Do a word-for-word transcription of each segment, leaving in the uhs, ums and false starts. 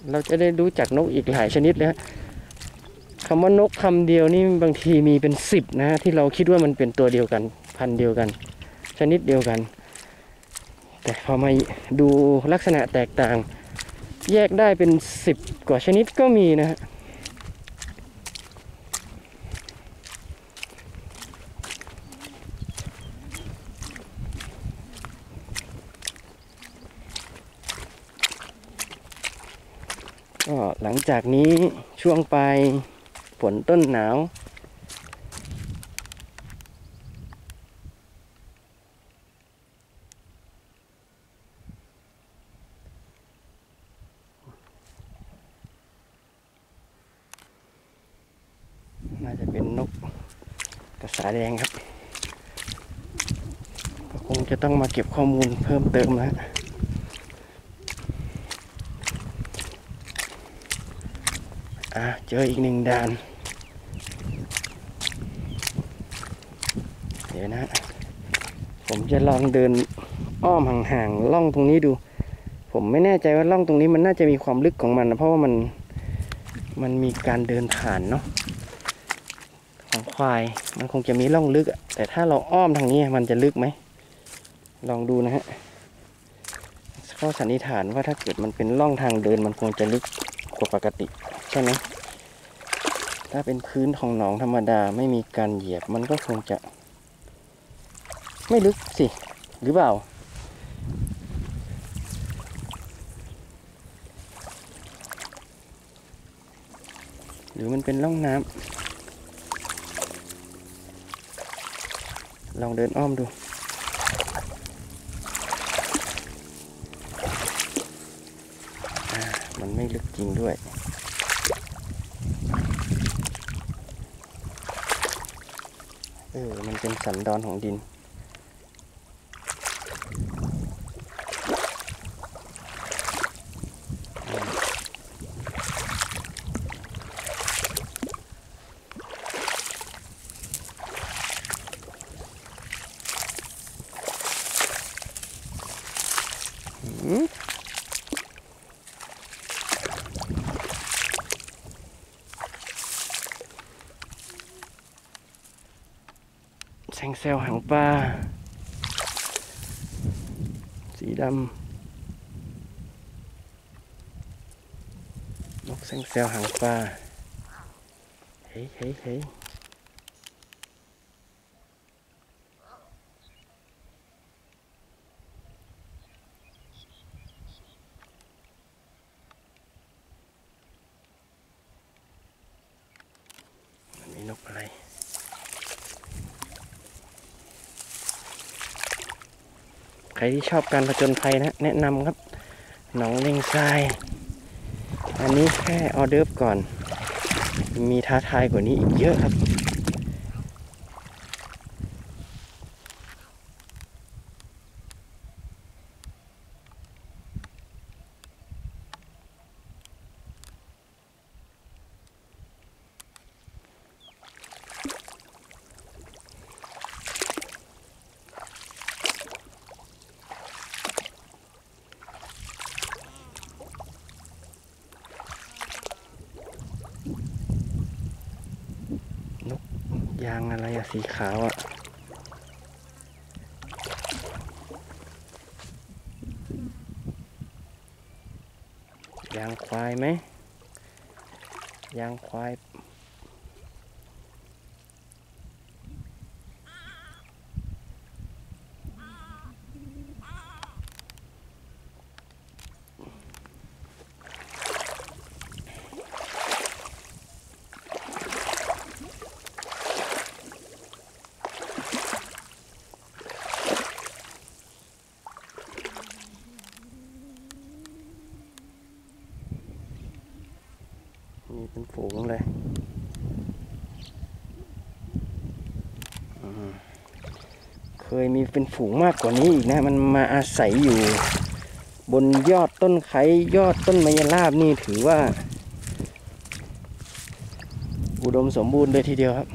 เราจะได้รู้จักนกอีกหลายชนิดเลยคำว่านกคำเดียวนี่บางทีมีเป็นสิบนะที่เราคิดว่ามันเป็นตัวเดียวกันพันธุ์เดียวกันชนิดเดียวกันแต่พอมาดูลักษณะแตกต่างแยกได้เป็นสิบกว่าชนิดก็มีนะฮะก็หลังจากนี้ช่วงปลายฝนต้นหนาวน่าจะเป็นนกกระสาแดงครับก็คงจะต้องมาเก็บข้อมูลเพิ่มเติมนะอ่ะเจออีกหนึ่งด่านเดี๋ยวนะผมจะลองเดินอ้อมห่างๆล่องตรงนี้ดูผมไม่แน่ใจว่าล่องตรงนี้มันน่าจะมีความลึกของมันนะเพราะว่ามันมันมีการเดินผ่านเนาะของควายมันคงจะมีร่องลึกแต่ถ้าเราอ้อมทางนี้มันจะลึกไหมลองดูนะฮะข้อสันนิษฐานว่าถ้าเกิดมันเป็นร่องทางเดินมันคงจะลึกกว่าปกติใช่ไหมถ้าเป็นพื้นของหนองธรรมดาไม่มีการเหยียบมันก็คงจะไม่ลึกสิหรือเปล่าหรือมันเป็นร่องน้ำลองเดินอ้อมดูมันไม่ลึกจริงด้วยเออมันเป็นสันดอนของดินแซงเซลหางปลาสีดำนกแซงเซลหางปลาเฮ้ยเฮ้ยเฮ้ยมันมีนกอะไรใครที่ชอบการผจญภัยนะแนะนำครับหนองเลงทรายอันนี้แค่ออเดิร์ฟก่อนมีท้าทายกว่านี้อีกเยอะครับนกยางอะไรอะสีขาวอะยางควายไหมยางควายมีเป็นฝูงเลยเคยมีเป็นฝูงมากกว่านี้อีกนะมันมาอาศัยอยู่บนยอดต้นไคร้ยอดต้นมะยราบนี่ถือว่าอุดมสมบูรณ์เลยทีเดียวครับ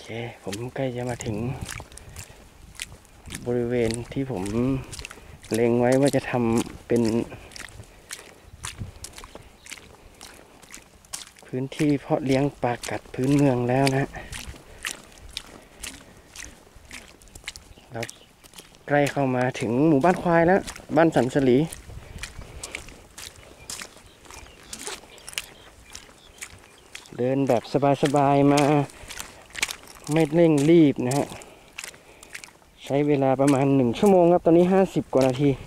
ผมใกล้จะมาถึงบริเวณที่ผมเล็งไว้ว่าจะทำเป็นพื้นที่เพาะเลี้ยงปลากัดพื้นเมืองแล้วนะเราใกล้เข้ามาถึงหมู่บ้านควายแล้วบ้านสันสลีเดินแบบสบายๆมาไม่เร่งรีบนะฮะใช้เวลาประมาณหนึ่งชั่วโมงครับตอนนี้ห้าสิบกว่านาที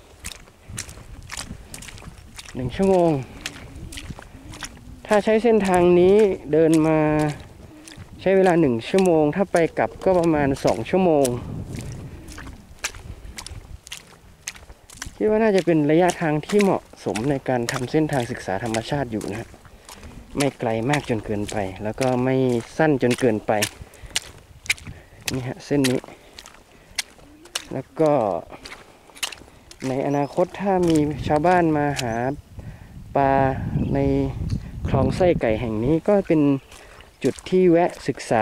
หนึ่งชั่วโมงถ้าใช้เส้นทางนี้เดินมาใช้เวลาหนึ่งชั่วโมงถ้าไปกลับก็ประมาณสองชั่วโมงคิดว่าน่าจะเป็นระยะทางที่เหมาะสมในการทำเส้นทางศึกษาธรรมชาติอยู่นะไม่ไกลมากจนเกินไปแล้วก็ไม่สั้นจนเกินไปนี่ฮะเส้นนี้แล้วก็ในอนาคตถ้ามีชาวบ้านมาหาปลาในคลองไส้ไก่แห่งนี้ก็เป็นจุดที่แวะศึกษา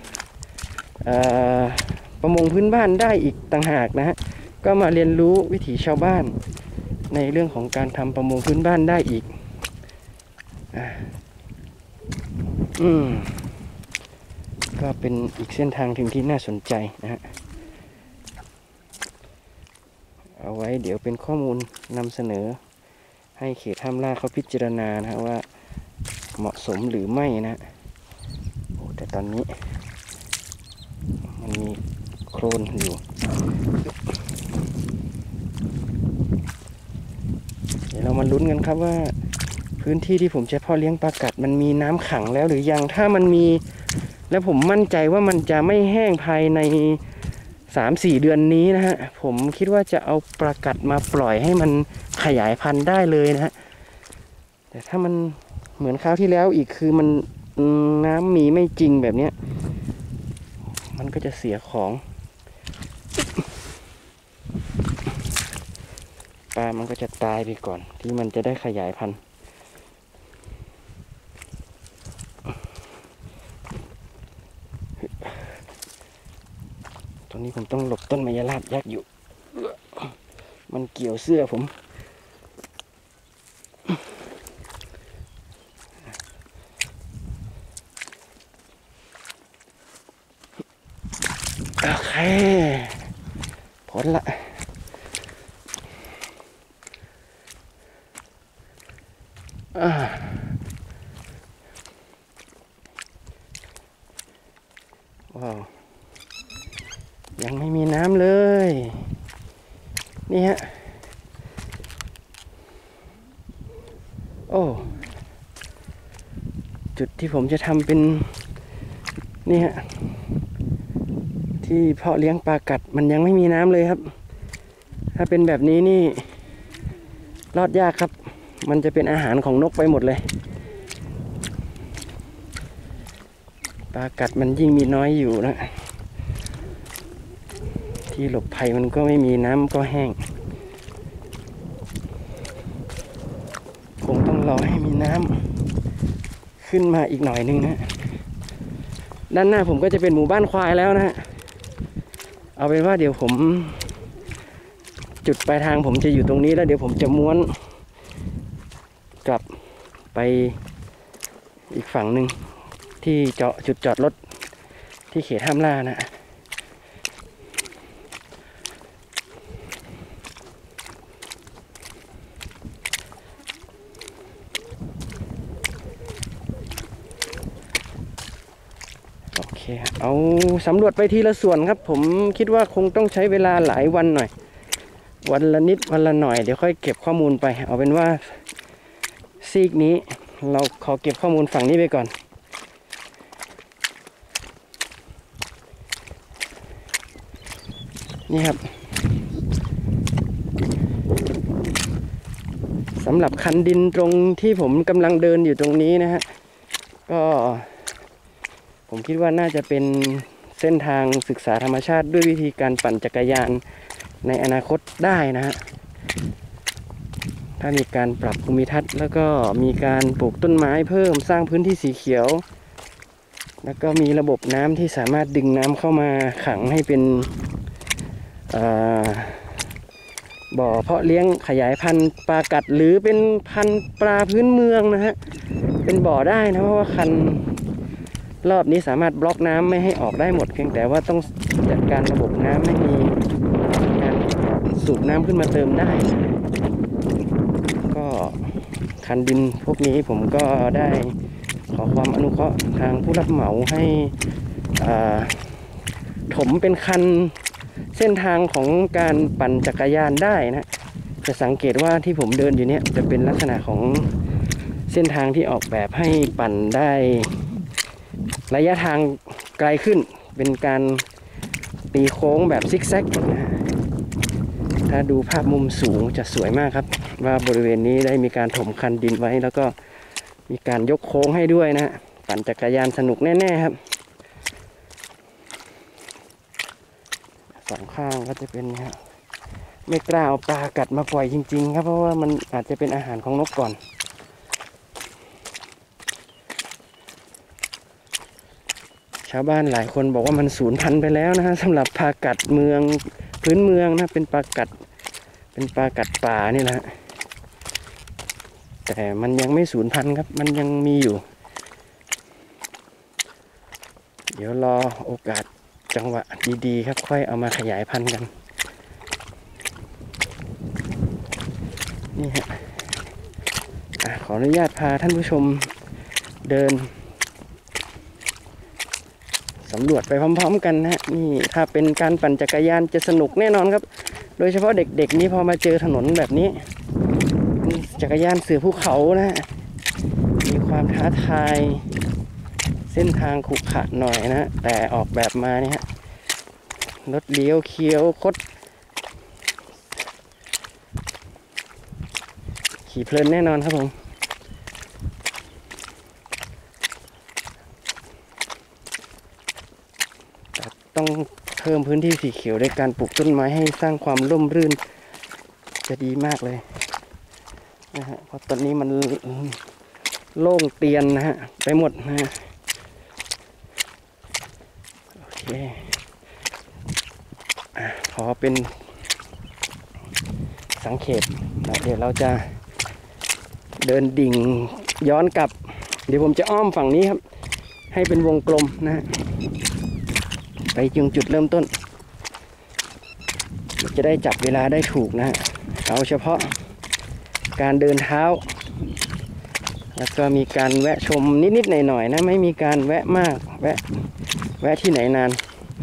ประมงพื้นบ้านได้อีกต่างหากนะฮะก็มาเรียนรู้วิถีชาวบ้านในเรื่องของการทำประมงพื้นบ้านได้อีกอืมก็เป็นอีกเส้นทางถึงที่น่าสนใจนะฮะเอาไว้เดี๋ยวเป็นข้อมูลนำเสนอให้เขตห้ามล่าเขาพิจารณานะฮะว่าเหมาะสมหรือไม่นะโอ้แต่ตอนนี้มันมีโคลนอยู่เดี๋ยวเรามาลุ้นกันครับว่าพื้นที่ที่ผมจะเพาะเลี้ยงปลากัดมันมีน้ำขังแล้วหรือยังถ้ามันมีและผมมั่นใจว่ามันจะไม่แห้งภายใน สามสี่ เดือนนี้นะฮะผมคิดว่าจะเอาปลากัดมาปล่อยให้มันขยายพันธุ์ได้เลยนะฮะแต่ถ้ามันเหมือนคราวที่แล้วอีกคือมันน้ำมีไม่จริงแบบเนี้ยมันก็จะเสียของปลามันก็จะตายไปก่อนที่มันจะได้ขยายพันธุ์ตรงนี้ผมต้องหลบต้นไมยราบยักษ์อยู่มันเกี่ยวเสื้อผมโอเคพ้นละอ่าว้าวยังไม่มีน้ำเลยนี่ฮะโอ้จุดที่ผมจะทำเป็นนี่ฮะที่เพาะเลี้ยงปลากัดมันยังไม่มีน้ำเลยครับถ้าเป็นแบบนี้นี่รอดยากครับมันจะเป็นอาหารของนกไปหมดเลยปลากัดมันยิ่งมีน้อยอยู่นะที่หลบภัยมันก็ไม่มีน้ำก็แห้งคงต้องรอให้มีน้ำขึ้นมาอีกหน่อยนึงนะด้านหน้าผมก็จะเป็นหมู่บ้านควายแล้วนะฮะเอาเป็นว่าเดี๋ยวผมจุดปลายทางผมจะอยู่ตรงนี้แล้วเดี๋ยวผมจะม้วนกลับไปอีกฝั่งหนึ่งที่เจาะจุดจอดรถที่เขตห้ามล่านะโอเคเอาสำรวจไปทีละส่วนครับผมคิดว่าคงต้องใช้เวลาหลายวันหน่อยวันละนิดวันละหน่อยเดี๋ยวค่อยเก็บข้อมูลไปเอาเป็นว่าซีกนี้เราขอเก็บข้อมูลฝั่งนี้ไปก่อนนี่ครับสำหรับคันดินตรงที่ผมกำลังเดินอยู่ตรงนี้นะฮะก็ผมคิดว่าน่าจะเป็นเส้นทางศึกษาธรรมชาติด้วยวิธีการปั่นจักรยานในอนาคตได้นะฮะถ้ามีการปรับภูมิทัศน์แล้วก็มีการปลูกต้นไม้เพิ่มสร้างพื้นที่สีเขียวแล้วก็มีระบบน้ำที่สามารถดึงน้ำเข้ามาขังให้เป็นบ่อเพาะเลี้ยงขยายพันธุ์ปลากัดหรือเป็นพันธุ์ปลาพื้นเมืองนะฮะเป็นบ่อได้นะเพราะว่าคันรอบนี้สามารถบล็อกน้ำไม่ให้ออกได้หมดเพียงแต่ว่าต้องจัดการระบบน้ำไม่มีการสูบน้ำขึ้นมาเติมได้ก็คันดินพวกนี้ผมก็ได้ขอความอนุเคราะห์ทางผู้รับเหมาให้ถมเป็นคันเส้นทางของการปั่นจักรยานได้นะจะสังเกตว่าที่ผมเดินอยู่เนี่ยจะเป็นลักษณะของเส้นทางที่ออกแบบให้ปั่นได้ระยะทางไกลขึ้นเป็นการตีโค้งแบบซิกแซกนะถ้าดูภาพมุมสูงจะสวยมากครับว่าบริเวณนี้ได้มีการถมคันดินไว้แล้วก็มีการยกโค้งให้ด้วยนะปั่นจักรยานสนุกแน่ๆครับสองข้างก็จะเป็นครับไม่กล้าเอาปลากัดมาปล่อยจริงๆครับเพราะว่ามันอาจจะเป็นอาหารของนกก่อนชาวบ้านหลายคนบอกว่ามันสูญพันธุ์ไปแล้วนะฮะสำหรับปลากัดเมืองพื้นเมืองนะเป็นปลากัดเป็นปลากัดป่านี่แหละแต่มันยังไม่สูญพันธุ์ครับมันยังมีอยู่เดี๋ยวรอโอกาสจังหวะดีๆครับค่อยเอามาขยายพันธุ์กันนี่ฮะขออนุญาตพาท่านผู้ชมเดินสำรวจไปพร้อมๆกันนะฮะนี่ถ้าเป็นการปั่นจักรยานจะสนุกแน่นอนครับโดยเฉพาะเด็กๆนี้พอมาเจอถนนแบบนี้จักรยานเสือภูเขานะมีความท้าทายเส้นทางขรุขระหน่อยนะแต่ออกแบบมานี่ฮะรถเลี้ยวเคี้ยวคดขี่เพลินแน่นอนครับผมต้องเพิ่มพื้นที่สีเขียวด้วยการปลูกต้นไม้ให้สร้างความร่มรื่นจะดีมากเลยนะฮะเพราะตอนนี้มันโล่งเตียนนะฮะไปหมดนะฮะโอเคพอเป็นสังเขปเดี๋ยวเราจะเดินดิ่งย้อนกลับเดี๋ยวผมจะอ้อมฝั่งนี้ครับให้เป็นวงกลมนะฮะไปจึงจุดเริ่มต้นจะได้จับเวลาได้ถูกนะฮะเอาเฉพาะการเดินเท้าแล้วก็มีการแวะชมนิดๆหน่อยๆนะไม่มีการแวะมากแวะแวะที่ไหนนาน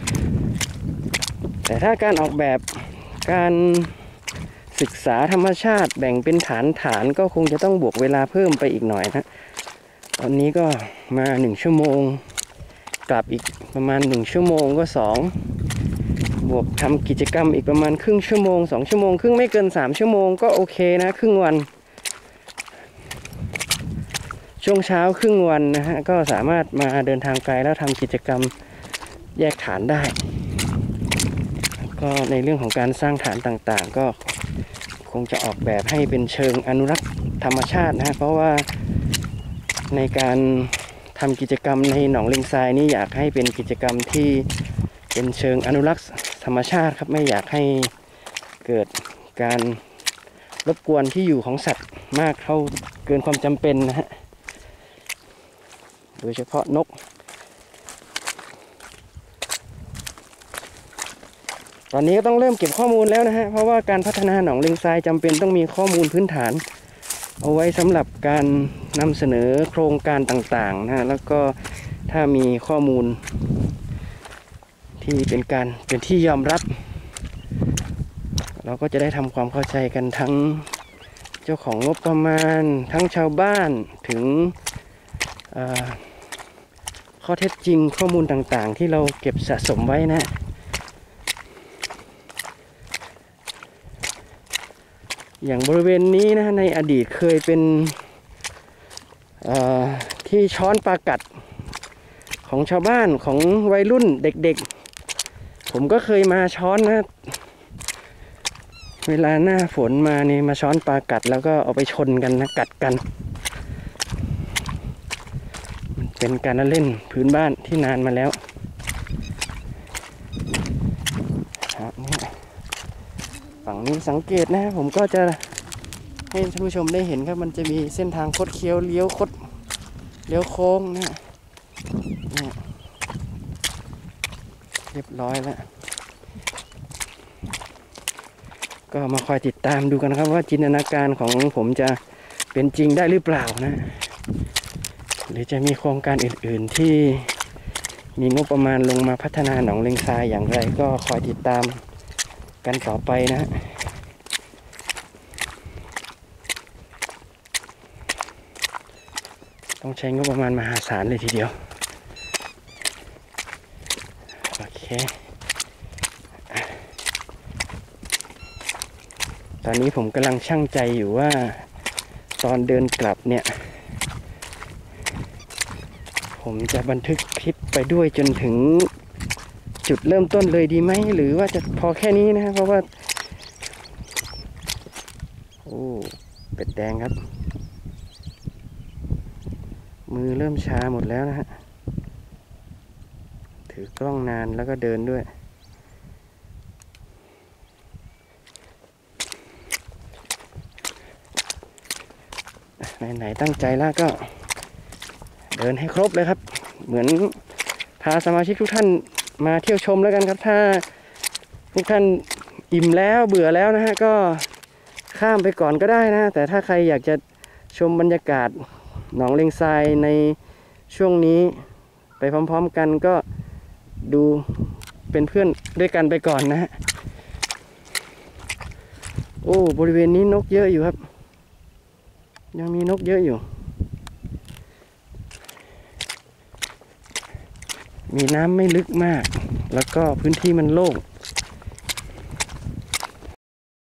แต่ถ้าการออกแบบการศึกษาธรรมชาติแบ่งเป็นฐานฐานก็คงจะต้องบวกเวลาเพิ่มไปอีกหน่อยนะตอนนี้ก็มาหนึ่งชั่วโมงกลับอีกประมาณหนึ่งชั่วโมงก็สองบวกทำกิจกรรมอีกประมาณครึ่งชั่วโมงสองชั่วโมงครึ่งไม่เกินสามชั่วโมงก็โอเคนะครึ่งวันช่วงเช้าครึ่งวันนะฮะก็สามารถมาเดินทางไกลแล้วทำกิจกรรมแยกฐานได้ก็ในเรื่องของการสร้างฐานต่างๆก็คงจะออกแบบให้เป็นเชิงอนุรักษ์ธรรมชาตินะฮะเพราะว่าในการทำกิจกรรมในหนองเลงทรายนี่อยากให้เป็นกิจกรรมที่เป็นเชิงอนุรักษ์ธรรมชาติครับไม่อยากให้เกิดการรบกวนที่อยู่ของสัตว์มากเท่าเกินความจำเป็นนะฮะโดยเฉพาะนกตอนนี้ก็ต้องเริ่มเก็บข้อมูลแล้วนะฮะเพราะว่าการพัฒนาหนองเลงทรายจำเป็นต้องมีข้อมูลพื้นฐานเอาไว้สำหรับการนำเสนอโครงการต่างๆนะแล้วก็ถ้ามีข้อมูลที่เป็นการเป็นที่ยอมรับเราก็จะได้ทำความเข้าใจกันทั้งเจ้าของงบประมาณทั้งชาวบ้านถึงข้อเท็จจริงข้อมูลต่างๆที่เราเก็บสะสมไว้นะอย่างบริเวณนี้นะในอดีตเคยเป็นที่ช้อนปลากัดของชาวบ้านของวัยรุ่นเด็กๆผมก็เคยมาช้อนนะเวลาหน้าฝนมานี่มาช้อนปลากัดแล้วก็เอาไปชนกันนะกัดกันมันเป็นเป็นการเล่นพื้นบ้านที่นานมาแล้วครับนี่ฝั่งนี้สังเกตนะผมก็จะให้ท่านผู้ชมได้เห็นครับมันจะมีเส้นทางคดเคี้ยวเลี้ยวคดเลี้ยวโค้งนะนี่เรียบร้อยแล้วก็มาคอยติดตามดูกันนะครับว่าจินตนาการของผมจะเป็นจริงได้หรือเปล่านะหรือจะมีโครงการอื่นๆที่มีงบประมาณลงมาพัฒนาหนองเลงทรายอย่างไรก็คอยติดตามกันต่อไปนะต้องใช้งบประมาณมหาศาลเลยทีเดียวโอเคตอนนี้ผมกำลังชั่งใจอยู่ว่าตอนเดินกลับเนี่ยผมจะบันทึกคลิปไปด้วยจนถึงจุดเริ่มต้นเลยดีไหมหรือว่าจะพอแค่นี้นะเพราะว่าโอ้เป็ดแดงครับมือเริ่มชาหมดแล้วนะฮะถือกล้องนานแล้วก็เดินด้วยไหนๆตั้งใจแล้วก็เดินให้ครบเลยครับเหมือนพาสมาชิกทุกท่านมาเที่ยวชมแล้วกันครับถ้าทุกท่านอิ่มแล้วเบื่อแล้วนะฮะก็ข้ามไปก่อนก็ได้นะแต่ถ้าใครอยากจะชมบรรยากาศหนองเลงทรายในช่วงนี้ไปพร้อมๆกันก็ดูเป็นเพื่อนด้วยกันไปก่อนนะฮะโอ้บริเวณนี้นกเยอะอยู่ครับยังมีนกเยอะอยู่มีน้ำไม่ลึกมากแล้วก็พื้นที่มันโล่ง